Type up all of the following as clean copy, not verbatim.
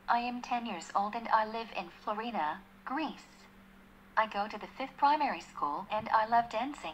I am 10 years old and I live in Florina, Greece. I go to the 5th primary school and I love dancing.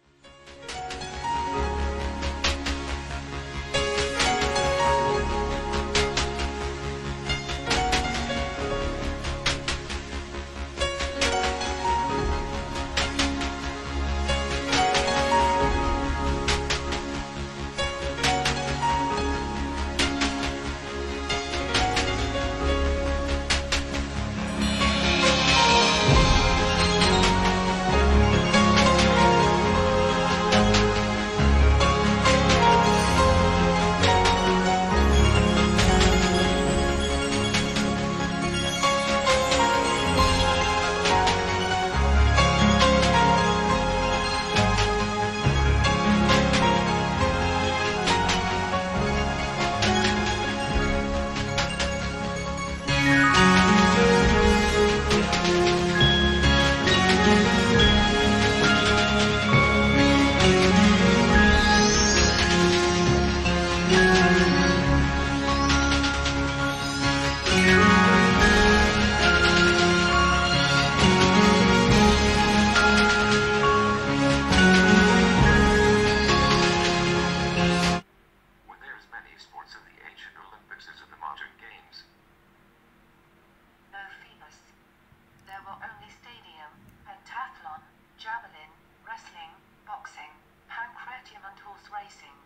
Sports of the ancient Olympics as in the modern games. No Phoebus. There were only stadium, pentathlon, javelin, wrestling, boxing, pancratium and horse racing.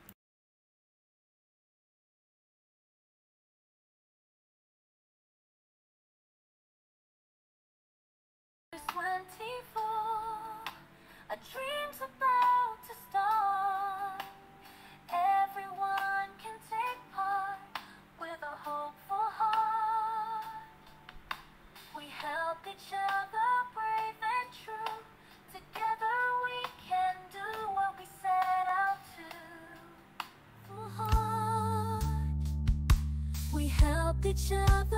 A dream's about to start. Everyone can take part with a hopeful heart. We help each other, brave and true. Together we can do what we set out to. Full heart. We help each other.